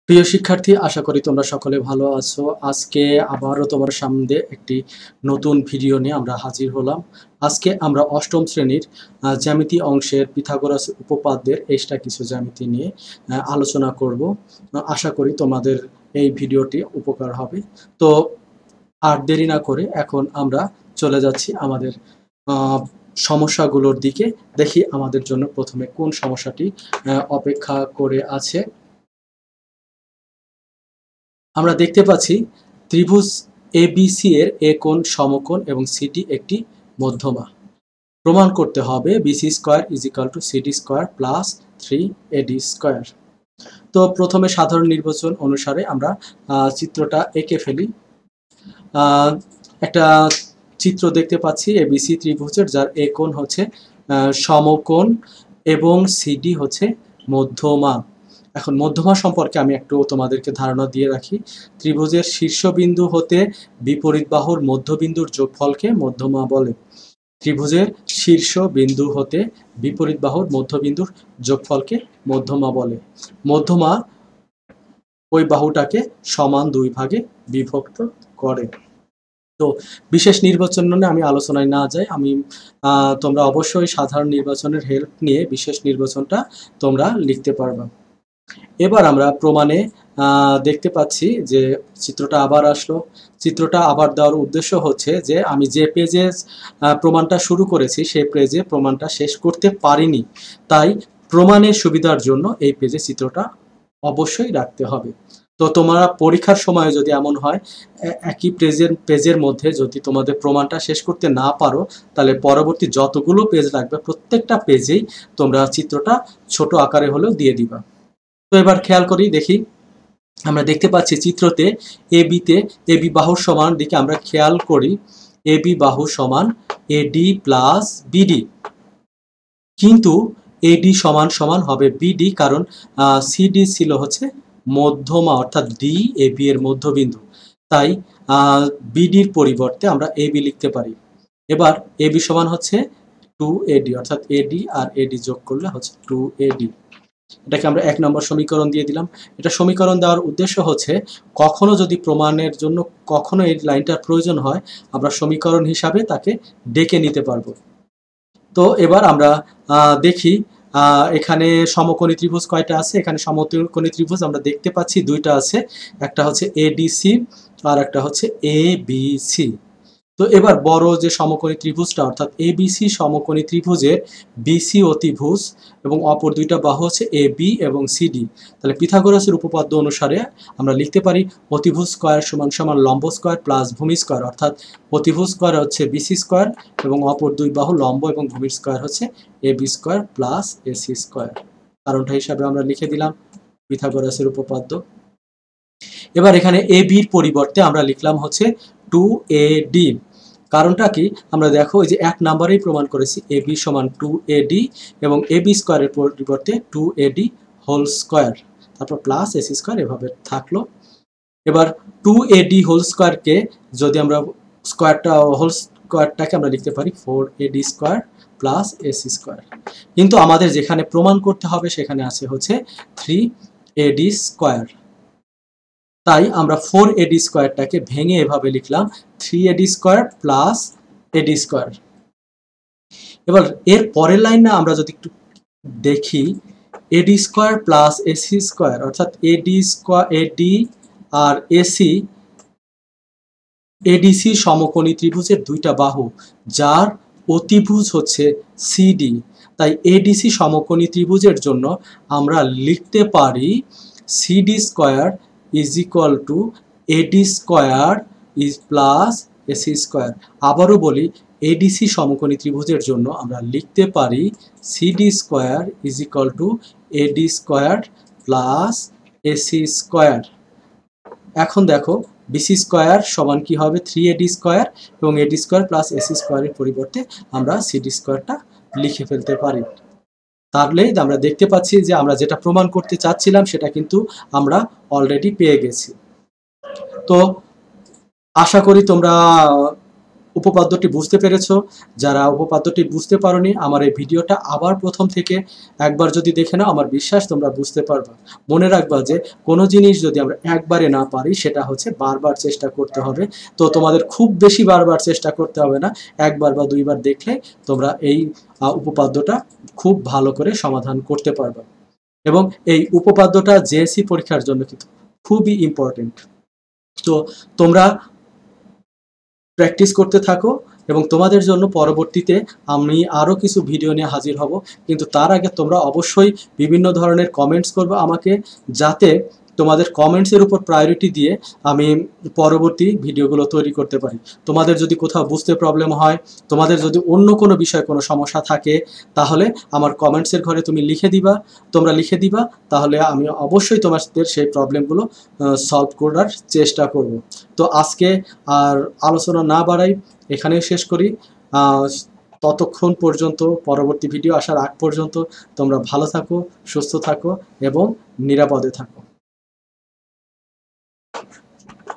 প্রিয় শিক্ষার্থী, আশা করি তোমরা সকলে ভালো আছো। আজকে আবারও তোমার সামনে একটি নতুন ভিডিও নিয়ে আমরা হাজির হলাম। আজকে আমরা অষ্টম শ্রেণীর জ্যামিতি অংশের পিথাগোরাস উপপাদ্যের এক্সট্রা কিছু জ্যামিতি নিয়ে আলোচনা করব। আশা করি তোমাদের এই ভিডিওটি উপকার হবে। তো আর দেরি না করে এখন আমরা চলে যাচ্ছি আমাদের সমস্যাগুলোর দিকে। দেখি আমাদের জন্য প্রথমে কোন সমস্যাটি অপেক্ষা করে আছে। আমরা দেখতে পাচ্ছি ত্রিভুজ এবিসি এর এ কোণ সমকোণ এবং সিটি একটি মধ্যমা। প্রমাণ করতে হবে BC square is equal to CD square plus 3AD square. তো প্রথমে সাধারণ নির্বাচন অনুসারে আমরা চিত্রটা এঁকে ফেলি। একটা চিত্র দেখতে পাচ্ছি এবিসি ত্রিভুজের, যার এ কোণ হচ্ছে সমকোণ এবং সিডি হচ্ছে মধ্যমা। এখন মধ্যমা সম্পর্কে আমি একটু তোমাদেরকে ধারণা দিয়ে রাখি। ত্রিভুজের শীর্ষবিন্দু হতে বিপরীত বাহুর মধ্যবিন্দুর যোগফলকে মধ্যমা বলে। ত্রিভুজের শীর্ষ বিন্দু হতে বিপরীত বাহুর মধ্যবিন্দুর যোগফলকে মধ্যমা বলে। মধ্যমা ওই বাহুটাকে সমান দুই ভাগে বিভক্ত করে। তো বিশেষ নির্বাচন নিয়ে আমি আলোচনায় না যাই, তোমরা অবশ্যই সাধারণ নির্বাচনের হেল্প নিয়ে বিশেষ নির্বাচনটা তোমরা লিখতে পারবে। এবার আমরা প্রমাণে দেখতে পাচ্ছি যে চিত্রটা আবার আসলো। চিত্রটা আবার দেওয়ার উদ্দেশ্য হচ্ছে যে আমি যে পেজে প্রমাণটা শুরু করেছি সেই পেজে প্রমাণটা শেষ করতে পারিনি, তাই প্রমাণের সুবিধার জন্য এই পেজে চিত্রটা অবশ্যই রাখতে হবে। তো তোমরা পরীক্ষার সময় যদি এমন হয় একই পেজের মধ্যে যদি তোমাদের প্রমাণটা শেষ করতে না পারো, তাহলে পরবর্তী যতগুলো পেজ লাগবে প্রত্যেকটা পেজেই তোমরা চিত্রটা ছোট আকারে হলেও দিয়ে দিবা। তো এবার খেয়াল করি, দেখি আমরা দেখতে পাচ্ছি চিত্রতে এবি বাহুর সমান দিকে আমরা খেয়াল করি এবি বাহু সমান এডি প্লাস বিডি, কিন্তু এডি সমান সমান হবে বিডি, কারণ সিডি ছিল হচ্ছে মধ্যমা অর্থাৎ ডি এবি এর মধ্যবিন্দু, তাই বিডির পরিবর্তে আমরা এবি লিখতে পারি। এবার এবি সমান হচ্ছে 2AD, অর্থাৎ এডি আর এডি যোগ করলে হচ্ছে 2AD। এটাকে আমরা 1 নম্বর সমীকরণ দিয়ে দিলাম। এটা সমীকরণ দেওয়ার উদ্দেশ্য হচ্ছে কখনো যদি প্রমাণের জন্য কখনো এই লাইনটার প্রয়োজন হয়, আমরা সমীকরণ হিসাবে তাকে ডেকে নিতে পারবো। তো এবার আমরা দেখি এখানে সমকোণী ত্রিভুজ কয়টা আছে। এখানে সমকোণী ত্রিভুজ আমরা দেখতে পাচ্ছি দুইটা আছে, একটা হচ্ছে এডিসি আর একটা হচ্ছে এবিসি। তো এবার বড় যে সমকোণী ত্রিভুজটা অর্থাৎ এবিসি সমকোণী ত্রিভুজের বিসি অতিভুজ এবং অপর দুইটা বাহু হচ্ছে এবি এবং সিডি। তাহলে পিথাগোরাসের উপপাদ্য অনুসারে আমরা লিখতে পারি অতিভুজ স্কয়ার সমান সমান লম্ব স্কয়ার প্লাস ভূমি স্কয়ার, অর্থাৎ অতিভুজ স্কয়ার হচ্ছে বিসি স্কয়ার এবং অপর দুই বাহু লম্ব এবং ভূমির স্কয়ার হচ্ছে AB square plus AC square. কারণটা হিসাবে আমরা লিখে দিলাম পিথাগোরাসের উপপাদ্য। এবার এখানে এবির পরিবর্তে আমরা লিখলাম হচ্ছে 2AD। কারণটা কি আমরা দেখো, এই যে 1 নম্বরেই প্রমাণ করেছি এবি সমান 2AD এবং এবি স্কয়ারের পরিবর্তে 2AD হোল স্কয়ার, তারপর প্লাস এসি স্কয়ার এভাবে থাকলো। এবার 2AD হোল স্কয়ারকে যদি আমরা হোল স্কয়ারটাকে আমরা লিখতে পারি 4AD square plus AC square, কিন্তু আমাদের যেখানে প্রমাণ করতে হবে সেখানে আছে হচ্ছে 3AD স্কয়ার, তাই আমরা 4AD স্কয়ারটাকে ভেঙে এভাবে লিখলাম 3AD square plus AD square. এবার এর পরের লাইনটা আমরা যদি একটু দেখি, AD square plus AC square, অর্থাৎ AD আর AC ADC সমকোণী ত্রিভুজের দুইটা বাহু, যার অতিভুজ হচ্ছে CD, তাই ADC সমকোণী ত্রিভুজের জন্য আমরা লিখতে পারি CD square is equal to AD square is plus AC square. আবারও বলি, ADC সমকোণী ত্রিভুজের জন্য আমরা লিখতে পারি CD square is equal to AD square plus AC square. এখন দেখো BC স্কয়ার সমান কি হবে 3AD স্কয়ার এবং AD স্কয়ার প্লাস AC স্কয়ারের পরিবর্তে আমরা CD স্কয়ারটা লিখে ফেলতে পারি। তাহলে আমরা দেখতে পাচ্ছি যে আমরা যেটা প্রমাণ করতে চাচ্ছিলাম সেটা কিন্তু আমরা অলরেডি পেয়ে গেছি। তো আশা করি তোমরা উপপাদ্যটি বুঝতে পেরেছো। যারা উপপাদ্যটি বুঝতে পারোনি, আমার এই ভিডিওটা আবার প্রথম থেকে একবার যদি দেখে নাও, আমার বিশ্বাস তোমরা বুঝতে পারবে। মনে রাখবা যে কোনো জিনিস যদি আমরা একবারে না পারি, সেটা হচ্ছে বারবার চেষ্টা করতে হবে। তো তোমাদের খুব বেশি বারবার চেষ্টা করতে হবে না, একবার বা দুইবার দেখলে তোমরা এই উপপাদ্যটা খুব ভালো করে সমাধান করতে পারবে। এবং এই উপপাদ্যটা জেএসসি পরীক্ষার জন্য কিন্তু খুবই ইম্পর্টেন্ট। তো তোমরা প্র্যাকটিস করতে থাকো, এবং তোমাদের জন্য পরবর্তীতে আমি আরও কিছু ভিডিও নিয়ে হাজির হব। কিন্তু তার আগে তোমরা অবশ্যই বিভিন্ন ধরনের কমেন্টস করবে আমাকে, যাতে তোমাদের কমেন্টসের উপর প্রায়োরিটি দিয়ে আমি পরবর্তী ভিডিওগুলো তৈরি করতে পারি। তোমাদের যদি কোথাও বুঝতে প্রবলেম হয়, তোমাদের যদি অন্য কোনো বিষয়ে কোনো সমস্যা থাকে, তাহলে আমার কমেন্টসের ঘরে তোমরা লিখে দিবা, তাহলে আমি অবশ্যই তোমাদের সেই প্রবলেমগুলো সলভ করার চেষ্টা করব। তো আজকে আর আলোচনা না বাড়াই, এখানেই শেষ করি। ততক্ষণ পর্যন্ত, পরবর্তী ভিডিও আসার আগ পর্যন্ত তোমরা ভালো থাকো, সুস্থ থাকো এবং নিরাপদে থাকো।